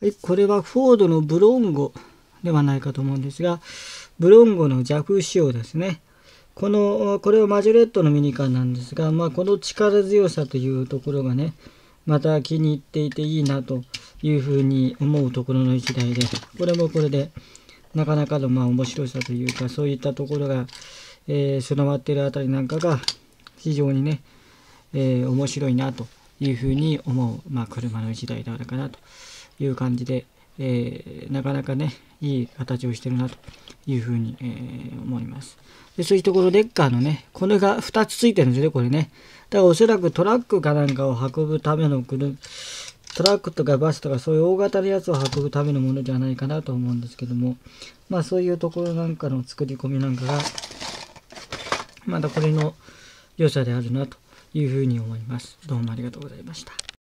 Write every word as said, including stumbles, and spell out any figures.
はい、これはフォードのブロンゴではないかと思うんですが、ブロンゴの弱仕様ですね。この、これはマジョレットのミニカーなんですが、まあ、この力強さというところがね、また気に入っていていいなというふうに思うところの一台で、これもこれでなかなかのまあ面白さというか、そういったところが、えー、備わっているあたりなんかが非常にね、えー、面白いなというふうに思う、まあ、車の一台であるかなという感じで、えー、なかなかね、いい形をしてるなというふうに、えー、思います。で、そういうところ、レッカーのね、これがふたつついてるんですよね、これね。だからおそらくトラックかなんかを運ぶための車、トラックとかバスとかそういう大型のやつを運ぶためのものじゃないかなと思うんですけども、まあそういうところなんかの作り込みなんかが、またこれの良さであるなというふうに思います。どうもありがとうございました。